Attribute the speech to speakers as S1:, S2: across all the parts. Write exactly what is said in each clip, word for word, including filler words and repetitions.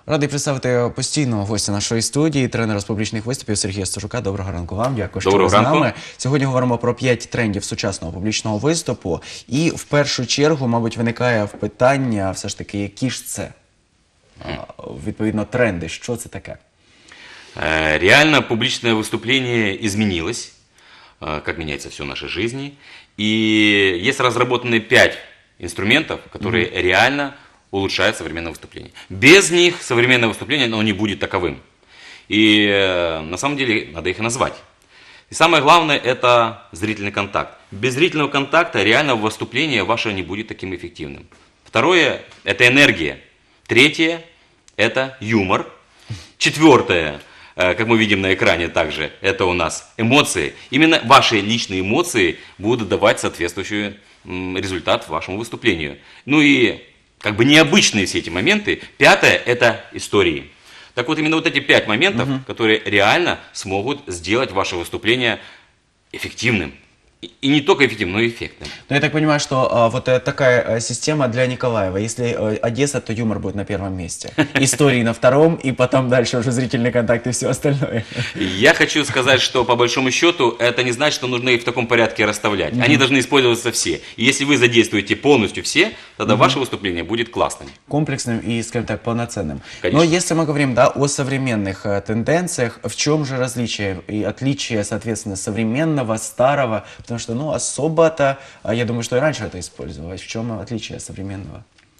S1: Радий представити постійного гостя нашої студії, тренера з публічних виступів Сергія Стожука. Доброго ранку вам, дякую, що ви з нами. Сьогодні говоримо про п'ять трендів сучасного публічного виступу. І в першу чергу, мабуть, виникає питання, все ж таки, які ж це, відповідно, тренди, що це таке?
S2: Реально публичное выступление изменилось, как меняется все в нашей жизни. И есть разработаны пять инструментов, которые mm-hmm. реально улучшают современное выступление. Без них современное выступление оно не будет таковым. И на самом деле надо их назвать. И самое главное это зрительный контакт. Без зрительного контакта реально выступление ваше не будет таким эффективным. Второе это энергия. Третье это юмор. Четвертое, как мы видим на экране также, это у нас эмоции. Именно ваши личные эмоции будут давать соответствующий результат вашему выступлению. Ну и как бы необычные все эти моменты. Пятое это истории. Так вот именно вот эти пять моментов, угу. которые реально смогут сделать ваше выступление эффективным. И не только эффективным, но и эффектным.
S1: Но я так понимаю, что а, вот а, такая а, система для Николаева. Если а, Одесса, то юмор будет на первом месте. Истории на втором, и потом дальше уже зрительный контакт и все остальное.
S2: Я хочу сказать, что по большому счету это не значит, что нужно их в таком порядке расставлять. Mm-hmm. Они должны использоваться все. И если вы задействуете полностью все, тогда mm-hmm. ваше выступление будет классным.
S1: Комплексным и, скажем так, полноценным.
S2: Конечно.
S1: Но если мы говорим, да, о современных а, тенденциях, в чем же различие и отличие, соответственно, современного, старого? Потому что, ну, особо-то, я думаю, что и раньше это использовалось. В чем отличие современного?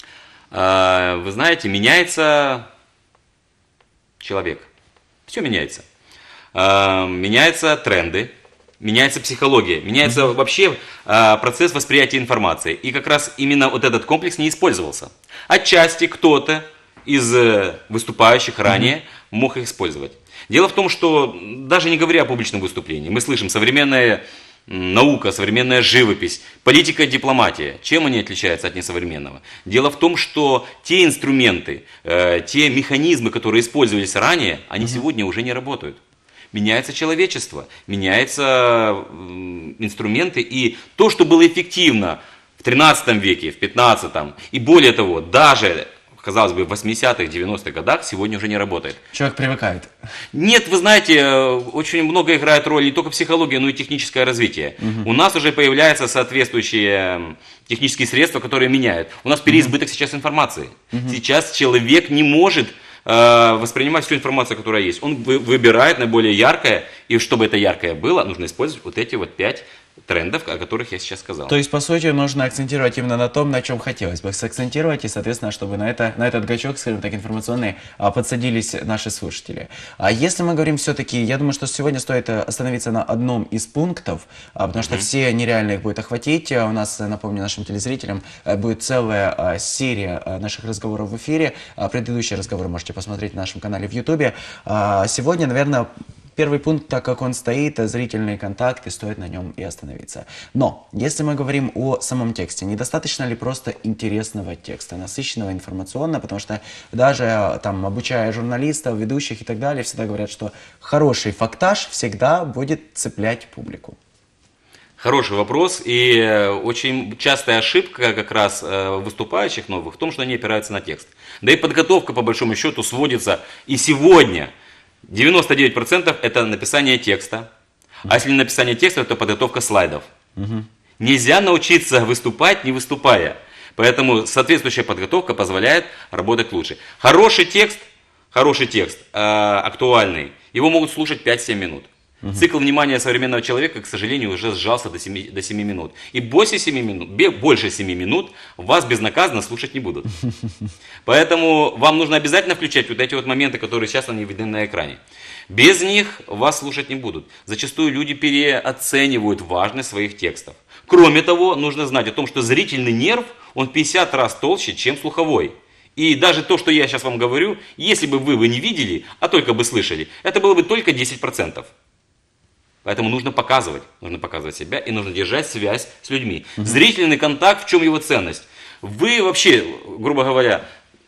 S2: Вы знаете, меняется человек. Все меняется. Меняются тренды, меняется психология, меняется mm-hmm. вообще процесс восприятия информации. И как раз именно вот этот комплекс не использовался. Отчасти кто-то из выступающих ранее mm-hmm. мог их использовать. Дело в том, что даже не говоря о публичном выступлении, мы слышим современное наука, современная живопись, политика, дипломатия. Чем они отличаются от несовременного? Дело в том, что те инструменты, э, те механизмы, которые использовались ранее, они mm-hmm. сегодня уже не работают. Меняется человечество, меняются э, инструменты, и то, что было эффективно в тринадцатом веке, в пятнадцатом, и более того, даже, казалось бы, в восьмидесятых, девяностых годах сегодня уже не работает.
S1: Человек привыкает.
S2: Нет, вы знаете, очень много играет роль не только психология, но и техническое развитие. Угу. У нас уже появляются соответствующие технические средства, которые меняют. У нас переизбыток угу. сейчас информации. Угу. Сейчас человек не может э, воспринимать всю информацию, которая есть. Он вы, выбирает наиболее яркое, и чтобы это яркое было, нужно использовать вот эти вот пять трендов, о которых я сейчас сказал.
S1: То есть, по сути, нужно акцентировать именно на том, на чем хотелось бы сакцентировать, и, соответственно, чтобы на, это, на этот гачок, скажем так, информационный, подсадились наши слушатели. А если мы говорим все-таки, я думаю, что сегодня стоит остановиться на одном из пунктов, потому что mm-hmm. все нереально их будет охватить. У нас, напомню нашим телезрителям, будет целая серия наших разговоров в эфире. Предыдущие разговоры можете посмотреть на нашем канале в Ютубе. Сегодня, наверное, первый пункт, так как он стоит, зрительный контакт, и стоит на нем и остановиться. Но, если мы говорим о самом тексте, недостаточно ли просто интересного текста, насыщенного информационно, потому что даже там, обучая журналистов, ведущих и так далее, всегда говорят, что хороший фактаж всегда будет цеплять публику.
S2: Хороший вопрос, и очень частая ошибка как раз выступающих новых в том, что они опираются на текст. Да и подготовка, по большому счету, сводится и сегодня. девяносто девять процентов это написание текста, а если не написание текста, то подготовка слайдов. Uh-huh. Нельзя научиться выступать, не выступая. Поэтому соответствующая подготовка позволяет работать лучше. Хороший текст, хороший текст, э, актуальный, его могут слушать пять-семь минут. Uh-huh. Цикл внимания современного человека, к сожалению, уже сжался до семи, до семи минут. И больше семи минут, больше семи минут вас безнаказанно слушать не будут. Поэтому вам нужно обязательно включать вот эти вот моменты, которые сейчас они видны на экране. Без них вас слушать не будут. Зачастую люди переоценивают важность своих текстов. Кроме того, нужно знать о том, что зрительный нерв, он в пятьдесят раз толще, чем слуховой. И даже то, что я сейчас вам говорю, если бы вы, вы не видели, а только бы слышали, это было бы только десять процентов. Поэтому нужно показывать, нужно показывать себя и нужно держать связь с людьми. Mm-hmm. Зрительный контакт, в чем его ценность? Вы вообще, грубо говоря,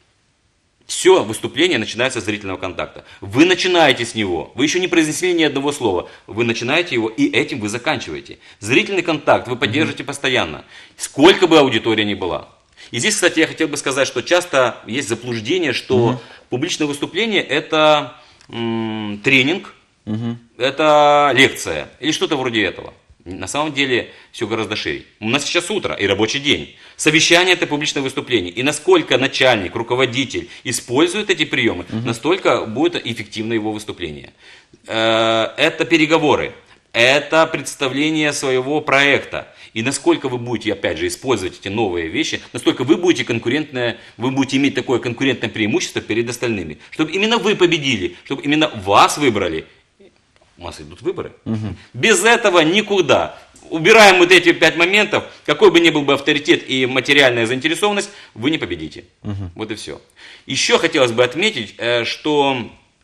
S2: все выступление начинается с зрительного контакта. Вы начинаете с него, вы еще не произнесли ни одного слова, вы начинаете его и этим вы заканчиваете. Зрительный контакт вы поддерживаете mm-hmm. постоянно, сколько бы аудитория ни была. И здесь, кстати, я хотел бы сказать, что часто есть заблуждение, что угу. публичное выступление это м, тренинг, угу. это лекция или что-то вроде этого. На самом деле все гораздо шире. У нас сейчас утро и рабочий день. Совещание это публичное выступление. И насколько начальник, руководитель использует эти приемы, угу. настолько будет эффективно его выступление. Это переговоры, это представление своего проекта. И насколько вы будете, опять же, использовать эти новые вещи, настолько вы будете конкурентное, вы будете иметь такое конкурентное преимущество перед остальными. Чтобы именно вы победили, чтобы именно вас выбрали. У нас идут выборы. Угу. Без этого никуда. Убираем вот эти пять моментов, какой бы ни был бы авторитет и материальная заинтересованность, вы не победите. Угу. Вот и все. Еще хотелось бы отметить, что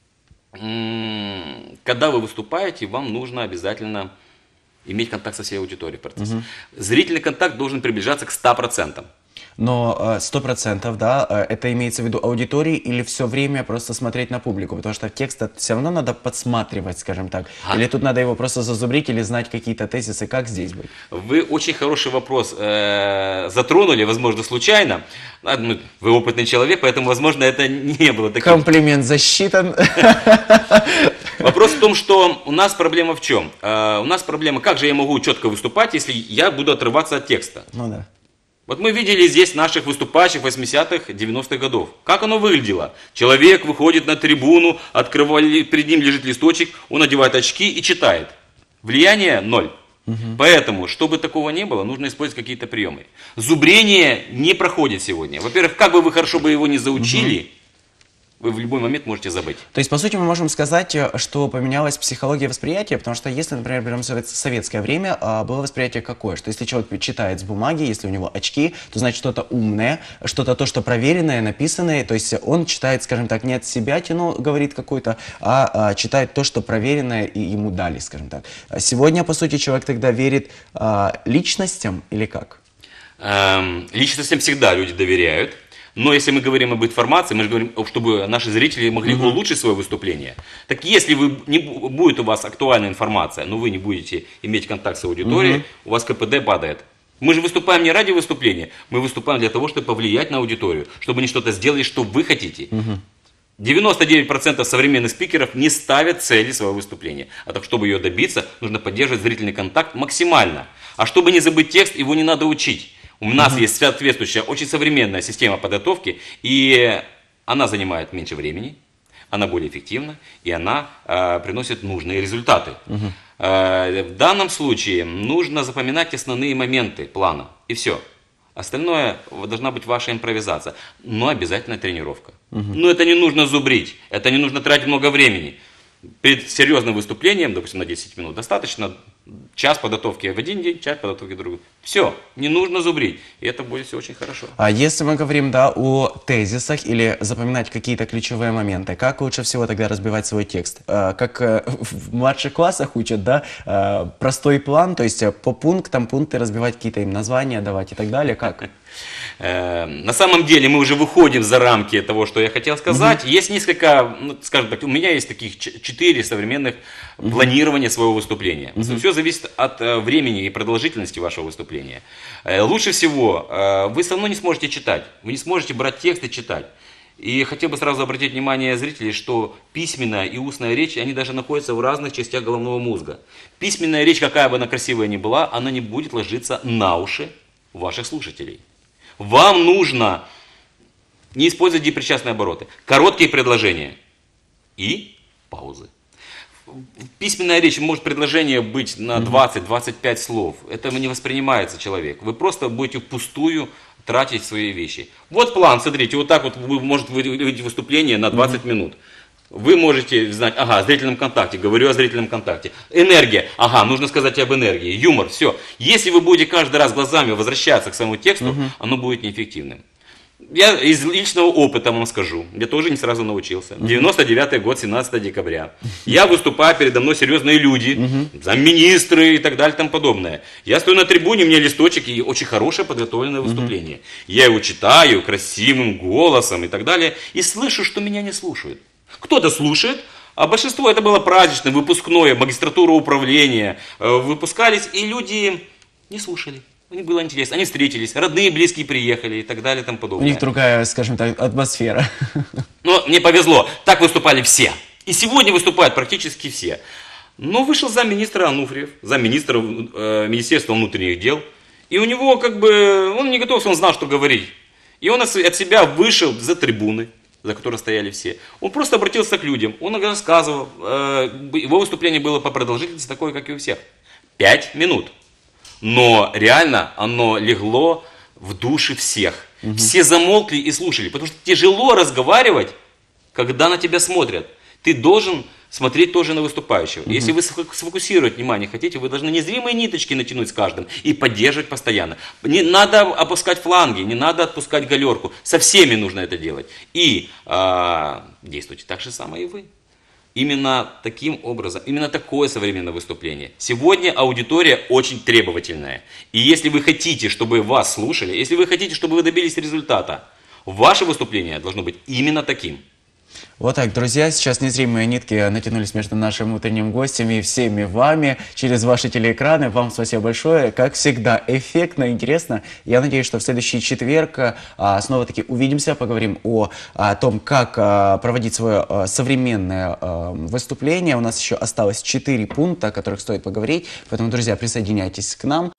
S2: когда вы выступаете, вам нужно обязательно иметь контакт со всей аудиторией. Угу. Зрительный контакт должен приближаться к ста процентам.
S1: Но сто процентов, да, это имеется в виду аудитории или все время просто смотреть на публику? Потому что текст все равно надо подсматривать, скажем так. А? Или тут надо его просто зазубрить или знать какие-то тезисы, как здесь быть?
S2: Вы очень хороший вопрос э, затронули, возможно, случайно. Вы опытный человек, поэтому, возможно, это не было таким.
S1: Комплимент засчитан.
S2: Вопрос в том, что у нас проблема в чем? Э, у нас проблема, как же я могу четко выступать, если я буду отрываться от текста?
S1: Ну да.
S2: Вот мы видели здесь наших выступающих восьмидесятых, девяностых годов. Как оно выглядело? Человек выходит на трибуну, открывает, перед ним лежит листочек, он одевает очки и читает. Влияние ноль. Угу. Поэтому, чтобы такого не было, нужно использовать какие-то приемы. Зубрение не проходит сегодня. Во-первых, как бы вы хорошо бы его не заучили, угу. вы в любой момент можете забыть.
S1: То есть, по сути, мы можем сказать, что поменялась психология восприятия, потому что если, например, берем советское время, было восприятие какое? Что если человек читает с бумаги, если у него очки, то значит что-то умное, что-то то, что проверенное, написанное, то есть он читает, скажем так, не от себя тяну, говорит какой-то, а, а читает то, что проверенное и ему дали, скажем так. Сегодня, по сути, человек тогда верит а, личностям или как?
S2: Эм, личностям всегда люди доверяют. Но если мы говорим об информации, мы же говорим, чтобы наши зрители могли угу. улучшить свое выступление. Так если вы, не, будет у вас актуальная информация, но вы не будете иметь контакт с аудиторией, угу. у вас ка пэ дэ падает. Мы же выступаем не ради выступления, мы выступаем для того, чтобы повлиять на аудиторию, чтобы они что-то сделали, что вы хотите. Угу. девяносто девять процентов современных спикеров не ставят цели своего выступления. А так, чтобы ее добиться, нужно поддерживать зрительный контакт максимально. А чтобы не забыть текст, его не надо учить. У нас uh-huh. есть соответствующая, очень современная система подготовки, и она занимает меньше времени, она более эффективна, и она э, приносит нужные результаты. Uh-huh. Э, в данном случае нужно запоминать основные моменты плана, и все. Остальное должна быть ваша импровизация, но обязательно тренировка. Uh-huh. Но это не нужно зубрить, это не нужно тратить много времени. Перед серьезным выступлением, допустим, на десять минут, достаточно час подготовки в один день, час подготовки в другой. Все, не нужно зубрить, и это будет все очень хорошо.
S1: А если мы говорим, да, о тезисах или запоминать какие-то ключевые моменты, как лучше всего тогда разбивать свой текст? Как в младших классах учат, да, простой план, то есть по пунктам, пункты разбивать, какие-то им названия давать и так далее, как?
S2: На самом деле мы уже выходим за рамки того, что я хотел сказать. Угу. Есть несколько, ну, скажем так, у меня есть таких четыре современных угу. планирования своего выступления. Угу. Все зависит от времени и продолжительности вашего выступления. Лучше всего вы все равно не сможете читать, вы не сможете брать текст и читать. И хотел бы сразу обратить внимание зрителей, что письменная и устная речь, они даже находятся в разных частях головного мозга. Письменная речь, какая бы она красивая ни была, она не будет ложиться на уши ваших слушателей. Вам нужно не использовать депричастные обороты, короткие предложения и паузы. Письменная речь может предложение быть на двадцать-двадцать пять слов. Это не воспринимается человек. Вы просто будете впустую тратить свои вещи. Вот план, смотрите, вот так вот вы можете выйти выступление на двадцать минут. Вы можете знать, ага, о зрительном контакте, говорю о зрительном контакте. Энергия, ага, нужно сказать об энергии. Юмор, все. Если вы будете каждый раз глазами возвращаться к своему тексту, угу. оно будет неэффективным. Я из личного опыта вам скажу, я тоже не сразу научился. девяносто девятый год, семнадцатого декабря. Я выступаю, передо мной серьезные люди, угу. замминистры и так далее и тому подобное. Я стою на трибуне, у меня листочек и очень хорошее подготовленное выступление. Угу. Я его читаю красивым голосом и так далее, и слышу, что меня не слушают. Кто-то слушает, а большинство это было праздничное, выпускное, магистратура управления, выпускались, и люди не слушали. Им было интересно, они встретились, родные, близкие приехали и так далее и тому
S1: У
S2: подобное.
S1: них другая, скажем так, атмосфера.
S2: Но мне повезло, так выступали все. И сегодня выступают практически все. Но вышел замминистра Ануфриев, замминистра э, Министерства внутренних дел. И у него как бы, он не готовился, он знал, что говорить. И он от себя вышел за трибуны, за которой стояли все. Он просто обратился к людям, он рассказывал. Э, его выступление было по продолжительности такое, как и у всех. Пять минут. Но реально оно легло в души всех. Угу. Все замолкли и слушали, потому что тяжело разговаривать, когда на тебя смотрят. Ты должен смотреть тоже на выступающего. Угу. Если вы сфокусировать внимание хотите, вы должны незримые ниточки натянуть с каждым и поддерживать постоянно. Не надо опускать фланги, не надо отпускать галерку. Со всеми нужно это делать. И э, действуйте так же самое и вы. Именно таким образом, именно такое современное выступление. Сегодня аудитория очень требовательная. И если вы хотите, чтобы вас слушали, если вы хотите, чтобы вы добились результата, ваше выступление должно быть именно таким.
S1: Вот так, друзья, сейчас незримые нитки натянулись между нашим утренним гостем и всеми вами через ваши телеэкраны. Вам спасибо большое. Как всегда, эффектно, интересно. Я надеюсь, что в следующий четверг а, снова-таки увидимся, поговорим о, о том, как а, проводить свое а, современное а, выступление. У нас еще осталось четыре пункта, о которых стоит поговорить. Поэтому, друзья, присоединяйтесь к нам.